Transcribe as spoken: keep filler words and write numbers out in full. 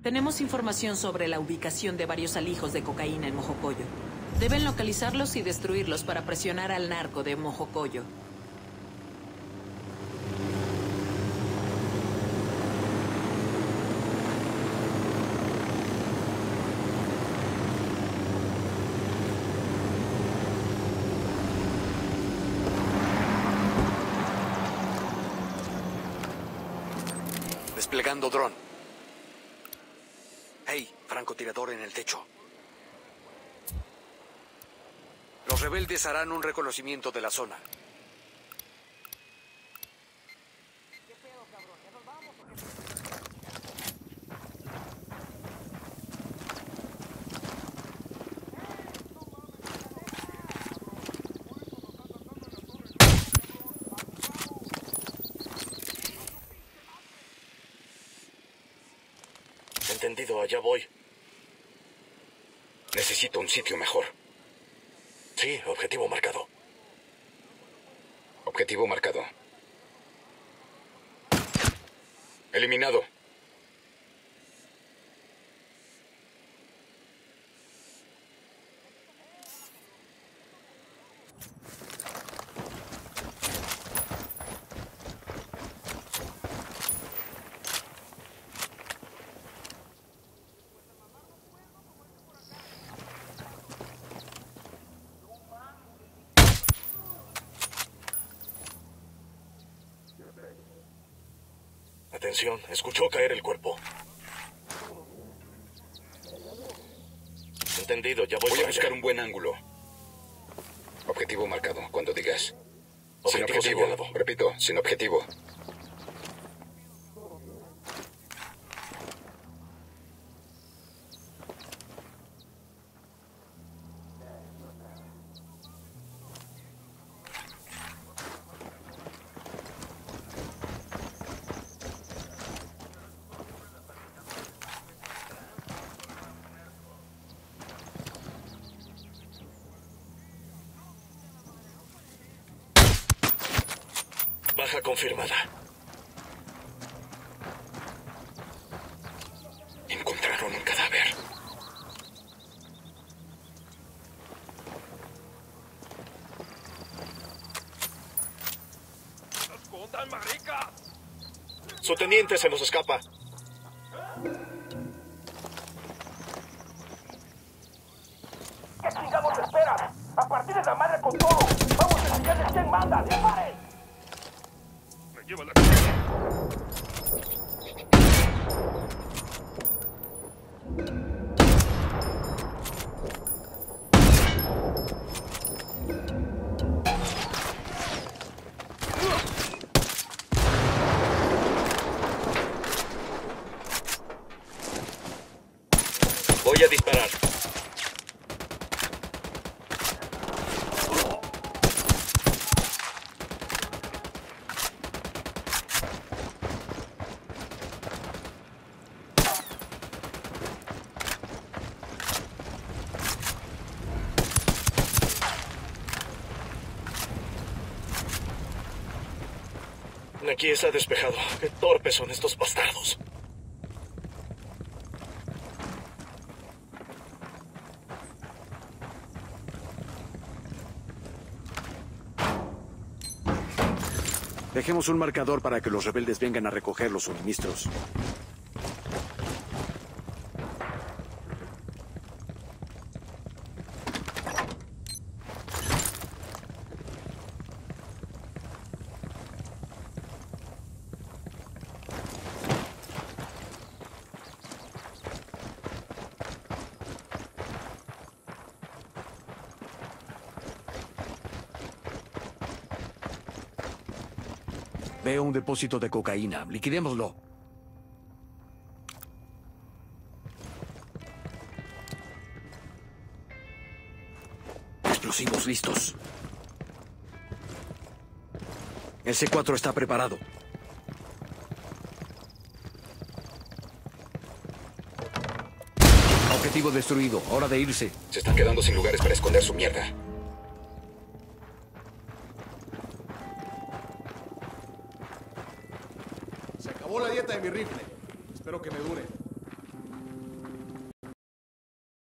Tenemos información sobre la ubicación de varios alijos de cocaína en Mojocoyo. Deben localizarlos y destruirlos para presionar al narco de Mojocoyo. Desplegando dron. Hey, francotirador en el techo. Los rebeldes harán un reconocimiento de la zona. Entendido, allá voy. Necesito un sitio mejor. Sí, objetivo marcado. Objetivo marcado. Eliminado. Atención, escuchó caer el cuerpo. Entendido, ya voy. Voy a buscar un buen ángulo. Objetivo marcado, cuando digas. Sin objetivo. Repito, sin objetivo. Baja confirmada. Encontraron un cadáver. ¡Escondan, marica! Su teniente se nos escapa. ¿Qué chingados esperan? ¡A partir de la madre con todo! ¡Vamos a enseñarles quién manda! ¡Disparen! Me lleva la cara. Voy a disparar. Aquí está despejado. Qué torpes son estos bastardos. Dejemos un marcador para que los rebeldes vengan a recoger los suministros. Veo un depósito de cocaína. Liquidémoslo. Explosivos listos. El C cuatro está preparado. Objetivo destruido. Hora de irse. Se están quedando sin lugares para esconder su mierda. Se acabó la dieta de mi rifle. Espero que me dure.